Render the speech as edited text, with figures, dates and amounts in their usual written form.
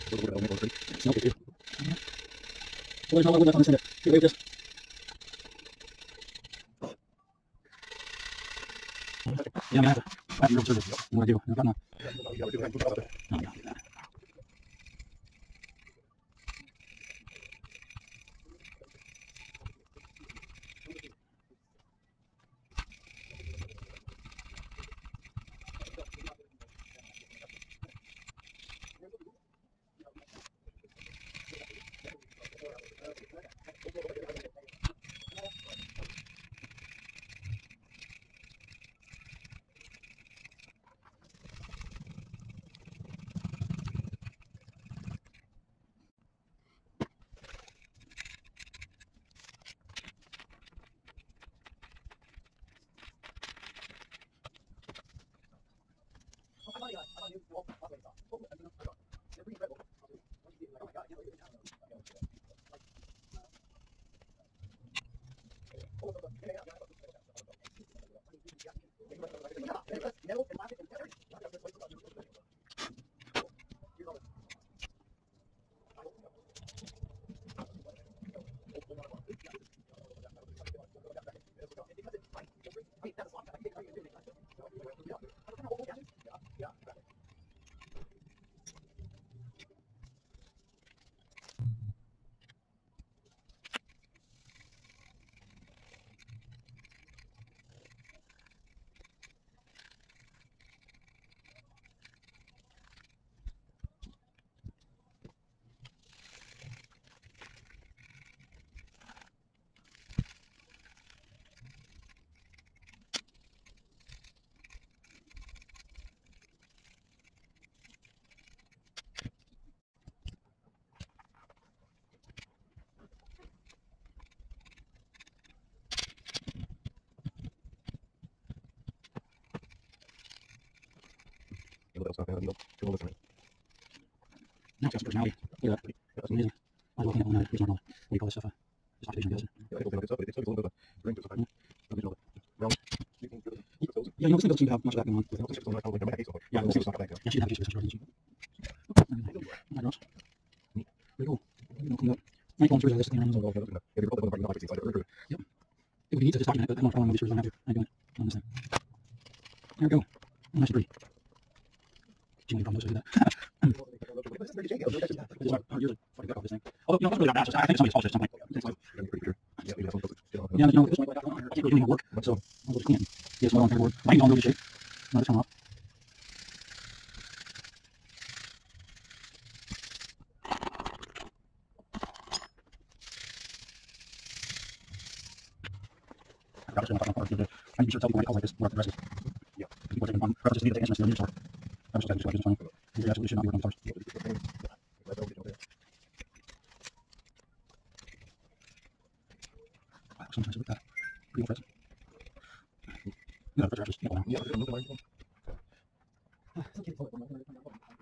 Smell it too. Well, there's not a lot left on this end. Here, wave this. Yeah, I have to reserve it. What do I do? I've got no. Oh, yeah, do that. Now it's got some personality. Look at that. That's amazing. I was looking at one night. What do you call this stuff? Just oxidation, I guess. Yeah, this thing doesn't seem to have much of that going on. Yeah, this thing's not that. Yeah, she didn't have issues with this. That gross. Pretty cool. Clean up. I ain't going through this thing around. Yep. If we need to just document it, but I don't know if these screws don't have to. I'm doing it on this thing. There we go. Nice and pretty. Jimmy from those who do that. Although, that's really not bad. I think somebody's fault at some point. Yeah, no, this one, I can't really do any work, so I'll just clean it. Yeah, it's well on paperboard. Mine's all in good shape. Now this come off. I got this one. I need to tell people how like this work the rest is. Yeah. People are taking on preferences to need to take instruments to the store. I was just like this one. You absolutely should not be working on guitars. Wow, sometimes look at that. Pretty impressive. You got a picture, just, you know, now.